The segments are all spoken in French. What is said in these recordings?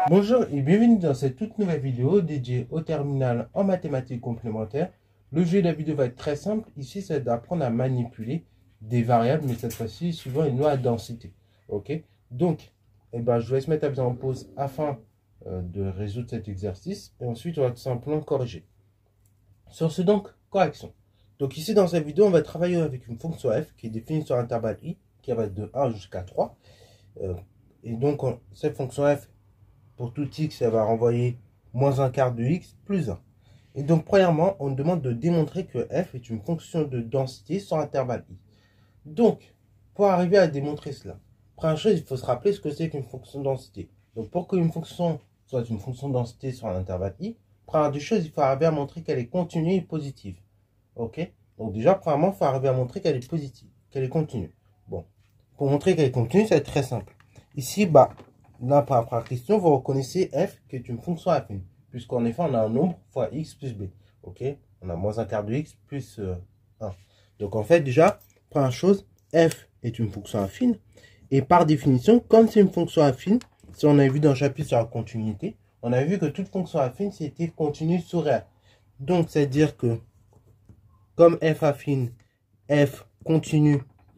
Bonjour et bienvenue dans cette toute nouvelle vidéo dédiée au terminal en mathématiques complémentaires. Le jeu de la vidéo va être très simple. Ici, c'est d'apprendre à manipuler des variables, mais cette fois-ci, suivant une loi à densité. Ok? Donc, je vous laisse mettre la vidéo en pause afin de résoudre cet exercice. Et ensuite, on va tout simplement corriger. Sur ce, donc, correction. Donc ici, dans cette vidéo, on va travailler avec une fonction f qui est définie sur l'intervalle i, qui va de 1 jusqu'à 3. Et donc, cette fonction f, pour tout x, elle va renvoyer moins un quart de x plus 1. Et donc, premièrement, on demande de démontrer que f est une fonction de densité sur intervalle i. Donc, pour arriver à démontrer cela, première chose, il faut se rappeler ce que c'est qu'une fonction de densité. Donc, pour qu'une fonction soit une fonction de densité sur un intervalle i, première des choses, il faut arriver à montrer qu'elle est continue et positive. Ok? Donc, déjà, premièrement, il faut arriver à montrer qu'elle est positive, qu'elle est continue. Bon, pour montrer qu'elle est continue, c'est très simple. Ici, là, par rapport à la question, vous reconnaissez f qui est une fonction affine, puisqu'en effet, on a un nombre fois x plus b. Ok? On a moins un quart de x plus 1. Donc, en fait, déjà, première chose, f est une fonction affine. Et par définition, comme c'est une fonction affine, si on a vu dans le chapitre sur la continuité, on a vu que toute fonction affine, c'était continue sur R. Donc, c'est-à-dire que, comme f affine, f continue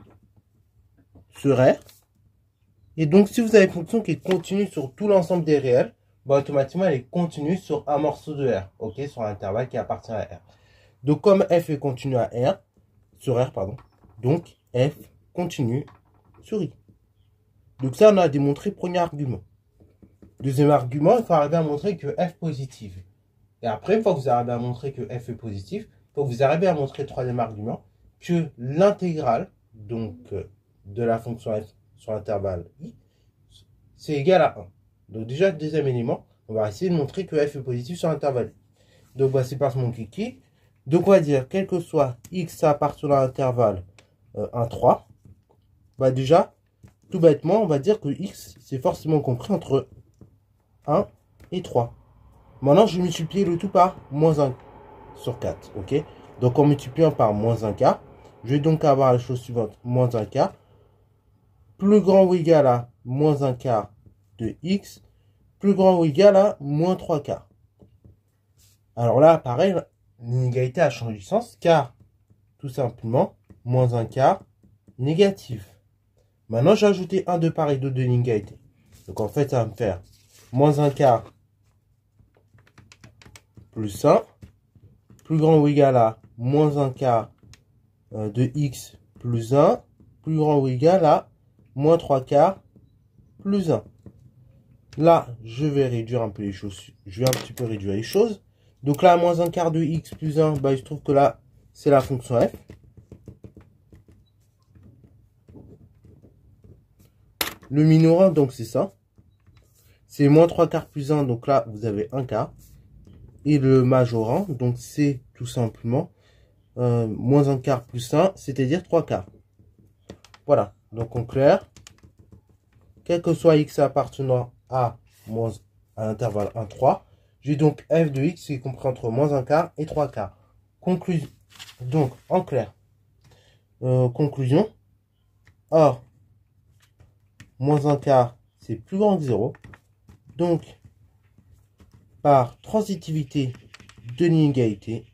sur R. Et donc, si vous avez une fonction qui est continue sur tout l'ensemble des réels, automatiquement, elle est continue sur un morceau de R, ok, sur un intervalle qui appartient à R. Donc, comme f est continue à R, sur R, pardon, donc f continue sur I. Donc ça, on a démontré le premier argument. Deuxième argument, il faut arriver à montrer que f positive. Et après, une fois que vous arrivez à montrer que f est positif, il faut que vous arrivez à montrer le troisième argument, que l'intégrale, donc, de la fonction f sur l'intervalle i, c'est égal à 1. Donc déjà, deuxième élément, on va essayer de montrer que f est positif sur l'intervalle i. Donc c'est parti mon kiki. Donc on va dire, quel que soit x appartenant à l'intervalle 1, 3, déjà, tout bêtement, on va dire que x, c'est forcément compris entre 1 et 3. Maintenant, je vais multiplier le tout par moins 1 sur 4, ok? Donc en multipliant par moins 1 quart, je vais donc avoir la chose suivante, moins 1 quart, plus grand ou égal à moins 1 quart de x, plus grand ou égal à moins 3 quarts. Alors là, pareil, l'inégalité a changé de sens, car, tout simplement, moins 1 quart, négatif. Maintenant, j'ai ajouté un de part et d'autre de l'inégalité. Donc en fait, ça va me faire moins 1 quart plus 1, plus grand ou égal à moins 1 quart de x plus 1, plus grand ou égal à moins 3 quarts plus 1. Là, je vais réduire un peu les choses. Je vais un petit peu réduire les choses. Donc là, moins 1 quart de x plus 1, il se trouve que là, c'est la fonction f. Le minorant, donc c'est ça. C'est moins 3 quarts plus 1, donc là, vous avez 1 quart. Et le majorant, donc c'est tout simplement moins 1 quart plus 1, c'est-à-dire 3 quarts. Voilà, donc en clair, quel que soit x appartenant à l'intervalle 1, 3, j'ai donc f de x qui est compris entre moins 1 quart et 3 quarts. Conclusion. Donc, en clair, conclusion. Or, moins 1 quart, c'est plus grand que 0. Donc, par transitivité de l'inégalité,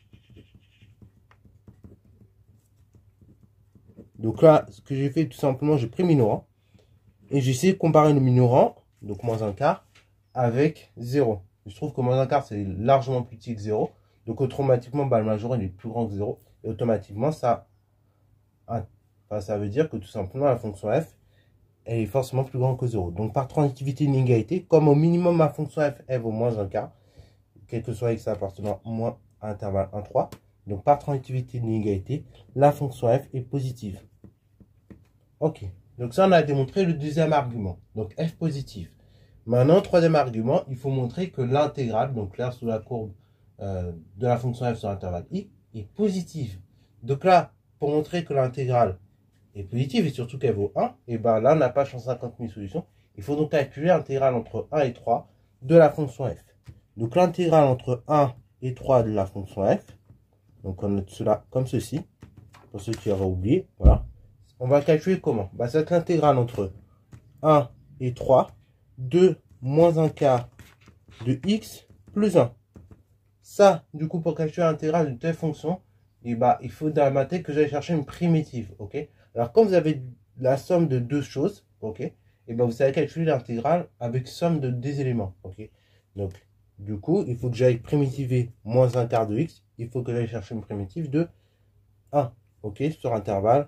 donc là, ce que j'ai fait, tout simplement, j'ai pris le minorant. Et j'ai essayé de comparer le minorant, donc moins 1 quart, avec 0. Je trouve que moins 1 quart, c'est largement plus petit que 0. Donc automatiquement, le majorant il est plus grand que 0. Et automatiquement, ça veut dire que tout simplement, la fonction f, elle est forcément plus grande que 0. Donc par transitivité d'inégalité, comme au minimum ma fonction f, elle vaut moins 1 quart, quel que soit x appartenant moins à intervalle 1, 3. Donc par transitivité d'inégalité, la fonction f est positive. Ok. Donc ça, on a démontré le deuxième argument. Donc f positif. Maintenant, troisième argument, il faut montrer que l'intégrale, donc là sous la courbe de la fonction f sur l'intervalle i, est positive. Donc là, pour montrer que l'intégrale est positive et surtout qu'elle vaut 1, et bien là, on n'a pas 150 000 solutions. Il faut donc calculer l'intégrale entre 1 et 3 de la fonction f. Donc l'intégrale entre 1 et 3 de la fonction f, donc on note cela comme ceci, pour ceux qui auraient oublié, voilà. On va calculer comment? C'est l'intégrale entre 1 et 3 de moins un quart de x plus 1. Ça, du coup, pour calculer l'intégrale d'une telle fonction, et bah, il faut dans la maths que j'aille chercher une primitive, ok? Alors, quand vous avez la somme de deux choses, ok? Et bah, vous savez calculer l'intégrale avec somme de deux éléments, ok? Donc, du coup, il faut que j'aille primitiver moins un quart de x, il faut que j'aille chercher une primitive de 1, ok? Sur intervalle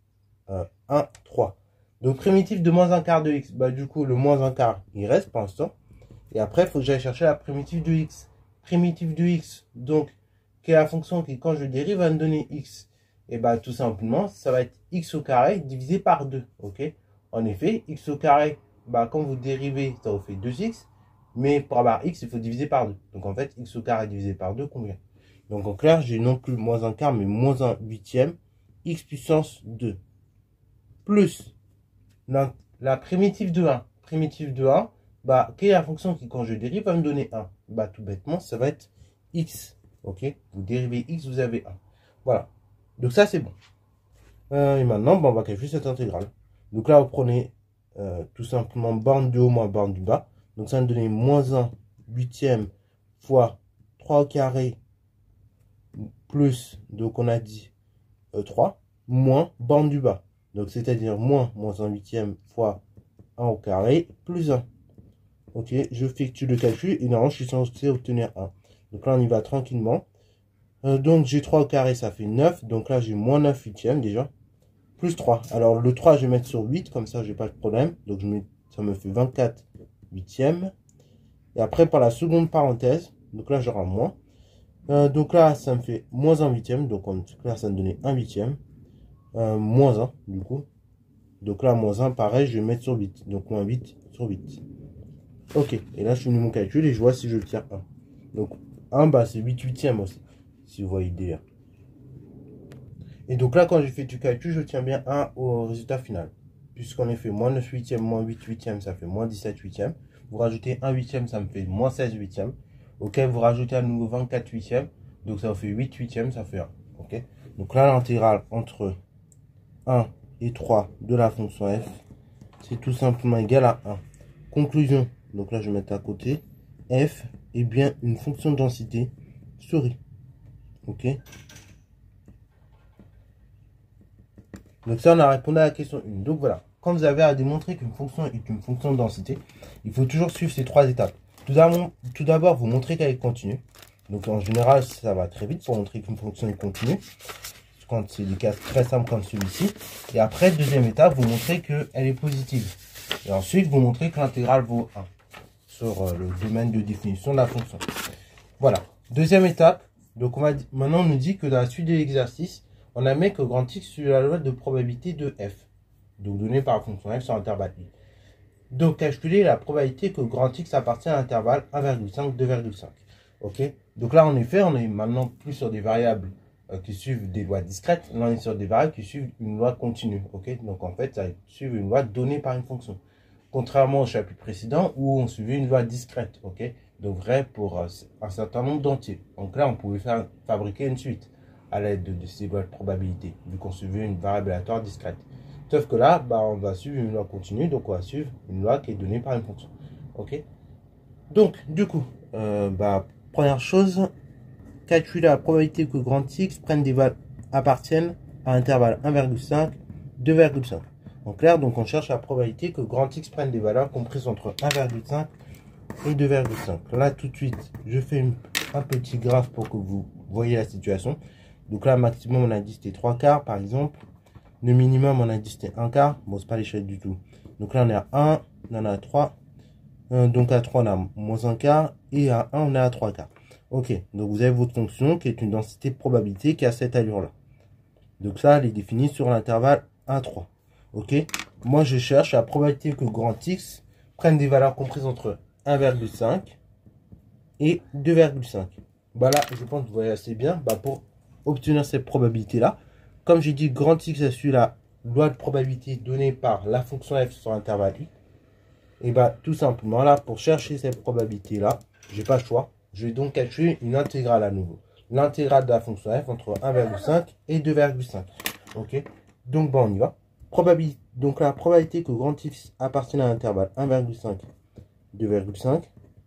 1, 3. Donc, primitive de moins un quart de x, bah, du coup, le moins un quart, il reste pour l'instant. Et après, il faut que j'aille chercher la primitive de x. Primitive de x, donc, qui est la fonction qui, quand je dérive, va me donner x. Et bah, tout simplement, ça va être x au carré divisé par 2, ok? En effet, x au carré, bah, quand vous dérivez, ça vous fait 2x. Mais pour avoir x, il faut diviser par 2. Donc, en fait, x au carré divisé par 2, combien? Donc, en clair, j'ai non plus moins un quart, mais moins un huitième, x puissance 2. Plus la primitive de 1. Primitive de 1, bah, quelle est la fonction qui, quand je dérive, va me donner 1? Bah, tout bêtement, ça va être x. Ok? Vous dérivez x, vous avez 1. Voilà. Donc, ça, c'est bon. Et maintenant, bah, on va calculer cette intégrale. Donc là, vous prenez tout simplement borne du haut moins borne du bas. Donc, ça va me donner moins 1 huitième fois 3 au carré plus, donc on a dit 3, moins borne du bas. Donc, c'est-à-dire moins 1 huitième fois 1 au carré plus 1. Ok, je effectue le calcul et normalement je suis censé obtenir 1. Donc là on y va tranquillement. Donc j'ai 3 au carré, ça fait 9. Donc là j'ai moins 9 huitièmes déjà. Plus 3. Alors le 3 je vais mettre sur 8, comme ça j'ai pas de problème. Donc ça me fait 24 huitièmes. Et après par la seconde parenthèse, donc là j'aurai moins. Donc là ça me fait moins 1 huitième. Donc là ça me donnait 1 huitième. Moins 1 du coup. Donc là moins 1 pareil je vais mettre sur 8. Donc moins 8 sur 8. Ok, et là je finis mon calcul et je vois si je tiens 1. Donc 1, bah, c'est 8 huitièmes aussi, si vous voyez le délire. Et donc là, quand j'ai fait du calcul, je tiens bien 1 au résultat final. Puisqu'en effet, moins 9 huitièmes, moins 8 huitièmes, ça fait moins 17 huitièmes. Vous rajoutez 1 huitième, ça me fait moins 16 huitièmes. Ok, vous rajoutez à nouveau 24 huitièmes, donc ça vous fait 8 huitièmes, ça fait 1. Ok, donc là, l'intégrale entre 1 et 3 de la fonction f, c'est tout simplement égal à 1. Conclusion. Donc là, je vais mettre à côté. F est bien une fonction de densité souris. Ok. Donc ça, on a répondu à la question 1. Donc voilà. Quand vous avez à démontrer qu'une fonction est une fonction de densité, il faut toujours suivre ces trois étapes. Tout d'abord, vous montrez qu'elle est continue. Donc en général, ça va très vite pour montrer qu'une fonction est continue. Quand c'est des cas très simples comme celui-ci. Et après, deuxième étape, vous montrez qu'elle est positive. Et ensuite, vous montrez que l'intégrale vaut 1. Sur le domaine de définition de la fonction. Voilà. Deuxième étape. Donc maintenant on nous dit que dans la suite de l'exercice, on admet que grand X suit la loi de probabilité de f. Donc donnée par la fonction f sur l'intervalle i. Donc calculer la probabilité que grand X appartient à l'intervalle 1,5, 2,5. Ok. Donc là en effet, on est maintenant plus sur des variables qui suivent des lois discrètes. Là on est sur des variables qui suivent une loi continue. Ok. Donc en fait, ça suit une loi donnée par une fonction. Contrairement au chapitre précédent où on suivait une loi discrète, ok, donc vrai pour un certain nombre d'entiers. Donc là, on pouvait fabriquer une suite à l'aide de ces lois de probabilité, vu qu'on suivait une variable aléatoire discrète. Sauf que là, bah, on va suivre une loi continue, donc on va suivre une loi qui est donnée par une fonction. Ok. Donc, du coup, première chose, calculer la probabilité que grand X prenne des valeurs appartiennent à l'intervalle 1,5, 2,5. En clair, donc on cherche la probabilité que grand X prenne des valeurs comprises entre 1,5 et 2,5. Là, tout de suite, je fais un petit graphe pour que vous voyez la situation. Donc là, maximum, on a dit c'était 3 quarts, par exemple. Le minimum, on a dit c'était 1 quart. Bon, c'est pas l'échelle du tout. Donc là, on est à 1, on en a 3. Donc à 3, on a moins 1 quart. Et à 1, on est à 3 quarts. Ok, donc vous avez votre fonction qui est une densité de probabilité qui a cette allure-là. Donc ça, elle est définie sur l'intervalle 1, 3. Ok, moi je cherche la probabilité que grand X prenne des valeurs comprises entre 1,5 et 2,5. Bah là, je pense que vous voyez assez bien. Bah pour obtenir cette probabilité-là, comme j'ai dit, grand X a suivi la loi de probabilité donnée par la fonction f sur l'intervalle i. Et bah tout simplement là, pour chercher cette probabilité-là, j'ai pas le choix. Je vais donc calculer une intégrale à nouveau. L'intégrale de la fonction f entre 1,5 et 2,5. Ok, donc bah on y va. Donc la probabilité que grand X appartienne à l'intervalle 1,5 2,5.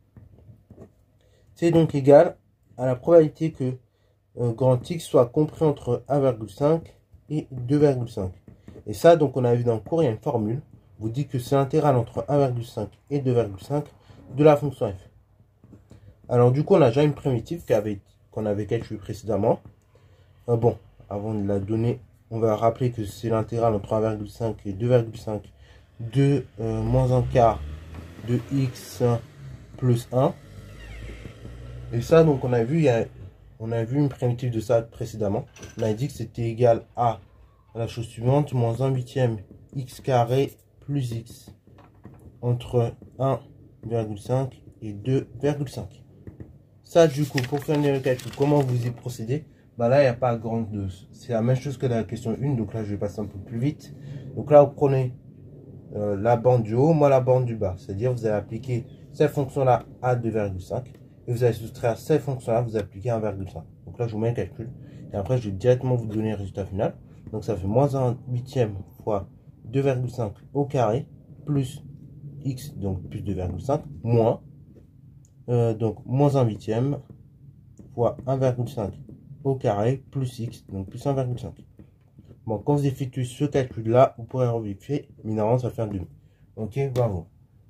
C'est donc égal à la probabilité que grand X soit compris entre 1,5 et 2,5. Et ça, donc on a vu dans le cours, il y a une formule. Vous dit que c'est l'intégrale entre 1,5 et 2,5 de la fonction f. Alors du coup, on a déjà une primitive qu'on avait calculée précédemment. Bon, avant de la donner, on va rappeler que c'est l'intégrale entre 1,5 et 2,5 de moins un quart de x plus 1. Et ça, donc on a vu une primitive de ça précédemment. On a dit que c'était égal à la chose suivante, moins 1 huitième x carré plus x entre 1,5 et 2,5. Ça, du coup, pour faire le calcul, comment vous y procédez? Bah là, il n'y a pas grande de... C'est la même chose que la question 1, donc là, je vais passer un peu plus vite. Donc là, vous prenez la bande du haut, moi la bande du bas. C'est-à-dire, vous allez appliquer cette fonction-là à 2,5. Et vous allez soustraire cette fonction-là, vous appliquez 1,5. Donc là, je vous mets un calcul. Et après, je vais directement vous donner le résultat final. Donc ça fait moins 1 huitième fois 2,5 au carré, plus x, donc plus 2,5, moins, donc moins 1 huitième fois 1,5 au carré, plus x, donc plus 1,5. Bon, quand vous effectuez ce calcul-là, vous pourrez revérifier, mais normalement, ça fait un demi. Ok, bravo.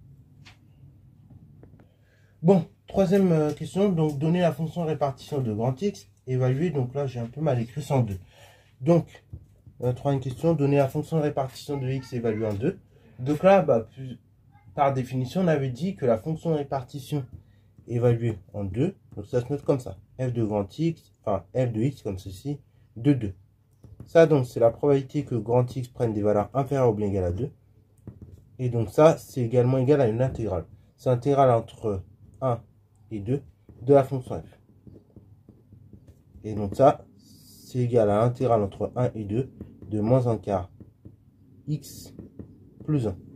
Bon, troisième question, donc donner la fonction de répartition de grand X, évaluer, donc là j'ai un peu mal écrit 102. Donc, troisième question, donner la fonction de répartition de X évaluée en 2. Donc là, bah, par définition, on avait dit que la fonction de répartition évaluée en 2, donc ça se note comme ça, f de grand X, enfin f de X comme ceci, de 2. Ça donc c'est la probabilité que grand X prenne des valeurs inférieures ou bien égales à 2. Et donc ça, c'est également égal à une intégrale. C'est l'intégrale entre 1 et 2 de la fonction f. Et donc ça, c'est égal à l'intégrale entre 1 et 2 de moins un quart x plus 1.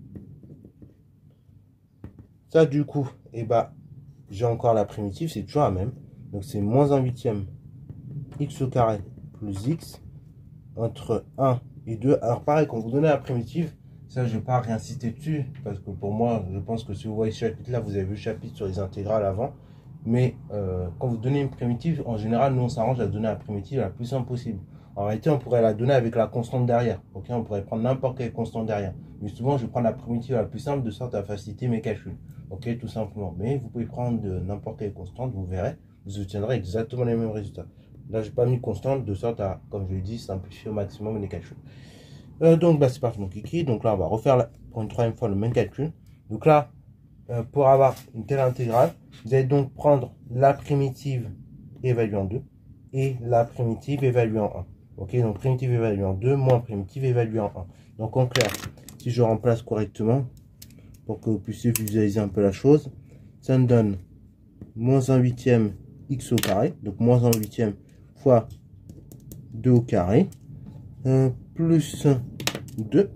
Ça du coup, et bah, j'ai encore la primitive, c'est toujours la même. Donc c'est moins 1 huitième x au carré plus x entre 1 et 2. Alors pareil, quand vous donnez la primitive, ça je ne vais pas réinsister dessus, parce que pour moi, je pense que si vous voyez ce chapitre-là, vous avez vu le chapitre sur les intégrales avant. Mais quand vous donnez une primitive, en général, nous on s'arrange à donner la primitive la plus simple possible. En réalité, on pourrait la donner avec la constante derrière. Okay, on pourrait prendre n'importe quelle constante derrière. Mais souvent, je vais prendre la primitive la plus simple de sorte à faciliter mes calculs. Ok, tout simplement. Mais vous pouvez prendre n'importe quelle constante, vous verrez, vous obtiendrez exactement les mêmes résultats. Là, je n'ai pas mis constante de sorte à, comme je l'ai dit, simplifier au maximum les calculs. Donc, bah, c'est parti mon kiki. Donc là, on va refaire pour une troisième fois le même calcul. Donc là, pour avoir une telle intégrale, vous allez donc prendre la primitive évaluée en 2 et la primitive évaluée en 1. Ok, donc primitive évaluée en 2 moins primitive évaluée en 1. Donc en clair, si je remplace correctement, pour que vous puissiez visualiser un peu la chose, ça me donne moins 1 huitième x au carré, donc moins 1 huitième fois 2 au carré, plus 2,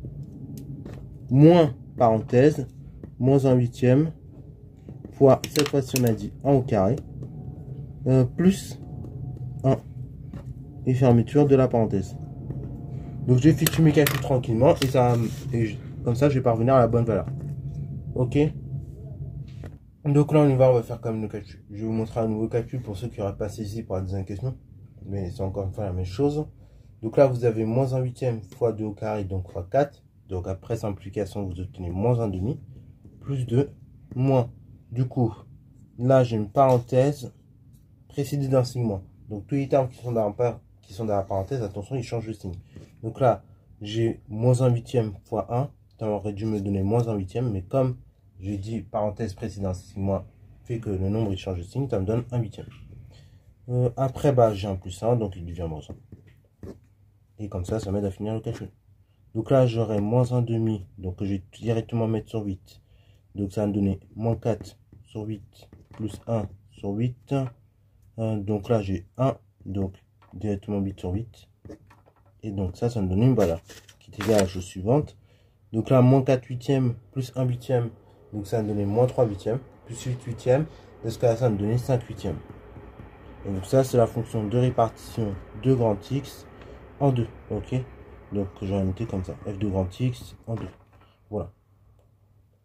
moins parenthèse, moins 1 huitième fois, cette fois-ci on a dit 1 au carré, plus 1, et fermeture de la parenthèse. Donc j'effectue mes calculs tranquillement, et comme ça je vais parvenir à la bonne valeur. Ok. Donc là on va faire comme le calcul. Je vais vous montrer un nouveau calcul pour ceux qui n'auraient pas saisi pour la deuxième question. Mais c'est encore une fois la même chose. Donc là vous avez moins 1 huitième fois 2 au carré, donc fois 4. Donc après simplification vous obtenez moins 1 demi, plus 2, moins. Du coup, là j'ai une parenthèse précédée d'un signe moins. Donc tous les termes qui sont dans la parenthèse, attention, ils changent de signe. Donc là, j'ai moins 1 huitième fois 1. Ça aurait dû me donner moins 1 huitième, mais comme j'ai dit parenthèse précédente signe moins fait que le nombre il change de signe, ça me donne 1 huitième. Après, bah, j'ai un plus 1, donc il devient moins 1. Et comme ça m'aide à finir le calcul. Donc là, j'aurai moins 1 demi, donc je vais directement mettre sur 8. Donc ça va me donner moins 4 sur 8 plus 1 sur 8. Donc là, j'ai 1, donc directement 8 sur 8. Et donc ça me donne une valeur qui est égale à la chose suivante. Donc là, moins 4 huitièmes plus 1 huitième. Donc ça va me donner moins 3 huitièmes. Plus 8 huitièmes. Parce que là, ça va me donner 5 huitièmes. Et donc ça, c'est la fonction de répartition de grand X en 2. Ok. Donc je vais noter comme ça. F de grand X en 2. Voilà.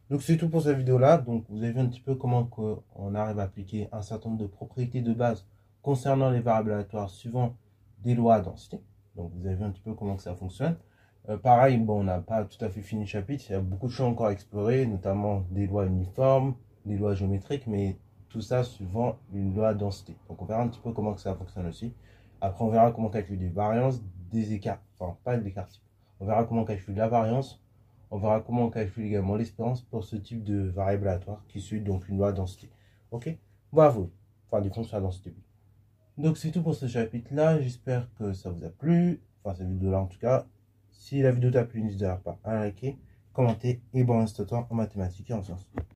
Donc c'est tout pour cette vidéo-là. Donc vous avez vu un petit peu comment on arrive à appliquer un certain nombre de propriétés de base concernant les variables aléatoires suivant des lois à densité. Donc vous avez vu un petit peu comment que ça fonctionne. Pareil, bon, on n'a pas tout à fait fini le chapitre. Il y a beaucoup de choses encore à explorer, notamment des lois uniformes, des lois géométriques, mais tout ça suivant une loi à densité. Donc on verra un petit peu comment que ça fonctionne aussi. Après, on verra comment calculer des variances, des écarts, enfin pas des écarts types. On verra comment calculer la variance. On verra comment on calcule également l'espérance pour ce type de variable aléatoire qui suit donc une loi à densité. Ok? Bravo. Enfin, des fonctions à densité. Donc c'est tout pour ce chapitre-là. J'espère que ça vous a plu. Enfin, cette vidéo-là en tout cas. Si la vidéo t'a plu, n'hésite pas à liker, commenter et bon reste-toi en mathématiques et en sciences.